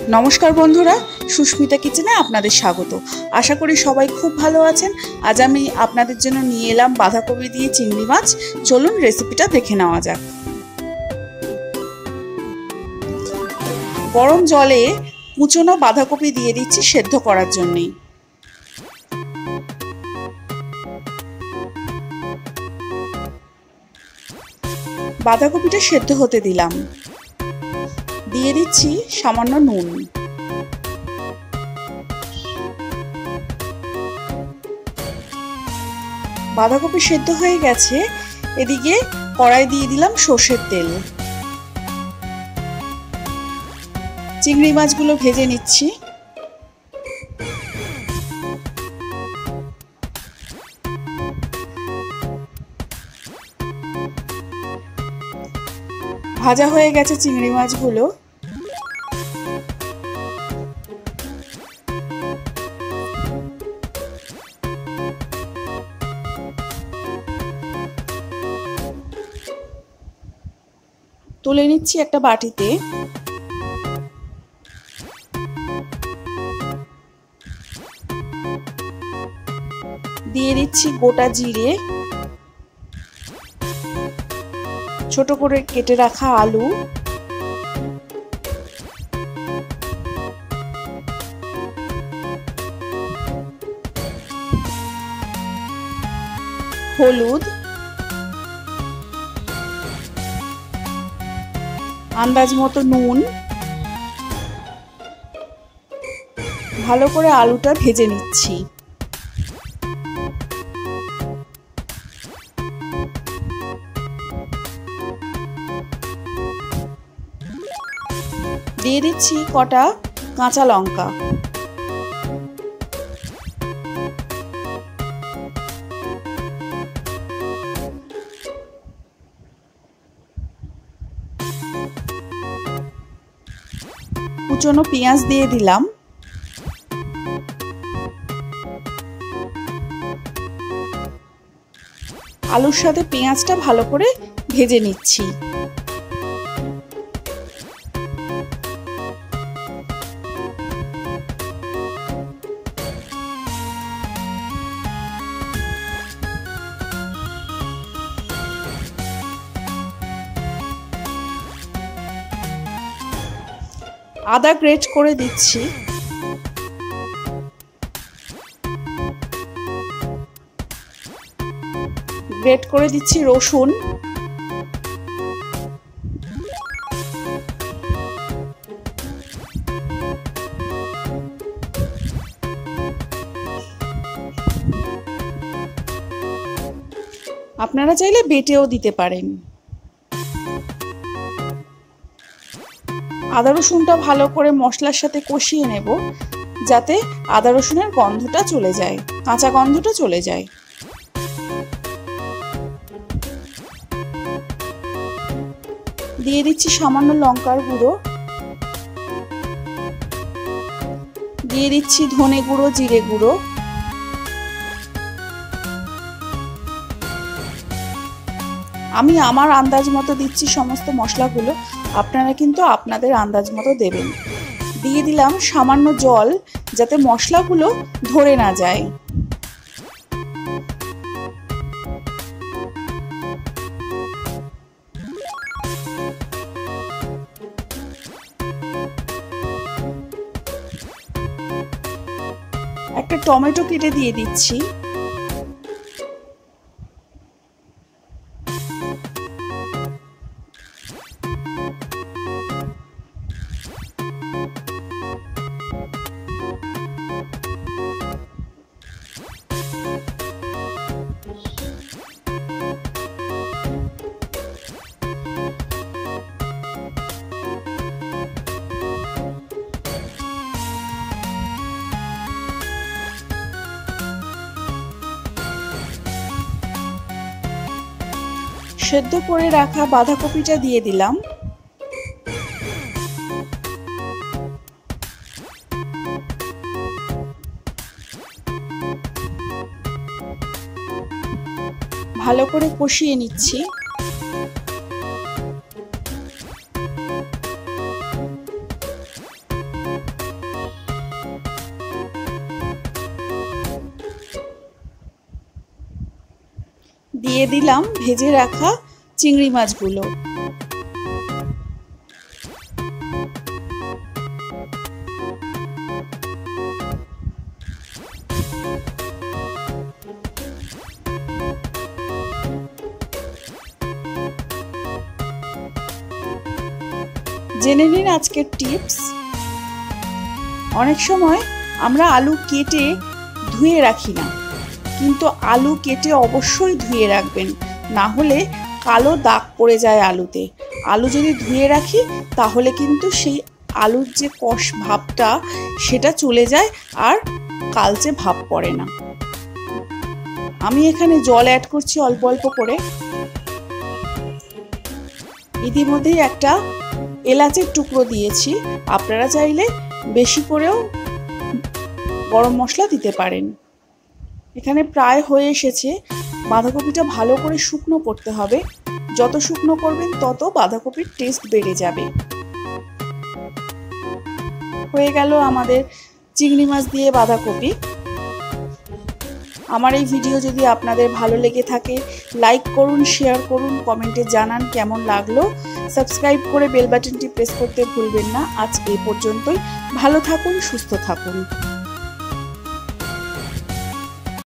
নমস্কার বন্ধুরা, সুস্মিতা কিচেনে আপনাদের স্বাগত। আশা করি সবাই খুব ভালো আছেন। আজ আমি আপনাদের জন্য নিয়ে এলাম বাঁধাকপি দিয়ে চিংড়ি মাছ। চলুন রেসিপিটা দেখে নেওয়া যাক। গরম জলে কুচনো বাঁধাকপি দিয়ে দিচ্ছি সেদ্ধ করার জন্যই। বাঁধাকপিটা সেদ্ধ হতে দিলাম। দিয়ে দিচ্ছি সামান্য নুন। বাঁধাকপি সেদ্ধ হয়ে গেছে। এদিকে কড়াই দিয়ে দিলাম সর্ষের তেল। চিংড়ি মাছগুলো ভেজে নিচ্ছি। ভাজা হয়ে গেছে চিংড়ি মাছগুলো। তুলে নিচ্ছি একটা বাটিতে। দিয়ে দিচ্ছি গোটা জিরে, ছোট করে কেটে রাখা আলু, হলুদ, আন্দাজ মতো নুন। ভালো করে আলুটা ভেজে নিচ্ছি। দিয়ে দিচ্ছি কটা কাঁচা লঙ্কা। কুচনো পেঁয়াজ দিয়ে দিলাম। আলুর সাথে পেঁয়াজটা ভালো করে ভেজে নিচ্ছি। আদা গ্রেট করে দিচ্ছি। গ্রেট করে দিচ্ছি রসুন। আপনারা চাইলে বেটেও দিতে পারেন। আদা রসুনটা ভালো করে মশলার সাথে কষিয়ে নেব, যাতে আদা রসুনের গন্ধটা চলে যায়, কাঁচা গন্ধটা চলে যায়। দিয়ে দিচ্ছি সামান্য লঙ্কার গুঁড়ো। দিয়ে দিচ্ছি ধনে গুঁড়ো, জিরে গুঁড়ো। আমি আমার আন্দাজ মতো দিচ্ছি সমস্ত মশলাগুলো, আপনারা কিন্তু আপনাদের আন্দাজ মতো দেবেন। দিয়ে দিলাম সামান্য জল, যাতে মশলাগুলো ধরে না যায়। একটা টমেটো কেটে দিয়ে দিচ্ছি। সেদ্ধ করে রাখা বাঁধাকপিটা দিয়ে দিলাম। ভালো করে কষিয়ে নিচ্ছি। দিয়ে দিলাম ভেজে রাখা চিংড়ি মাছগুলো। জেনে নিন আজকের টিপস। অনেক সময় আমরা আলু কেটে ধুয়ে রাখি না, কিন্তু আলু কেটে অবশ্যই ধুয়ে রাখবেন, না হলে কালো দাগ পড়ে যায় আলুতে। আলু যদি ধুয়ে রাখি তাহলে কিন্তু সেই আলুর যে কষ ভাবটা সেটা চলে যায় আর কালচে ভাব পড়ে না। আমি এখানে জল অ্যাড করছি অল্প অল্প করে। ইতিমধ্যেই একটা এলাচের টুকরো দিয়েছি, আপনারা চাইলে বেশি করেও গরম মশলা দিতে পারেন। এখানে প্রায় হয়ে এসেছে। বাঁধাকপিটা ভালো করে শুকনো করতে হবে, যত শুকনো করবেন তত বাঁধাকপির টেস্ট বেড়ে যাবে। হয়ে গেল আমাদের চিংড়ি মাছ দিয়ে বাঁধাকপি। আমার এই ভিডিও যদি আপনাদের ভালো লেগে থাকে লাইক করুন, শেয়ার করুন, কমেন্টে জানান কেমন লাগলো। সাবস্ক্রাইব করে বেল বাটনটি প্রেস করতে ভুলবেন না। আজ এই পর্যন্তই। ভালো থাকুন, সুস্থ থাকুন।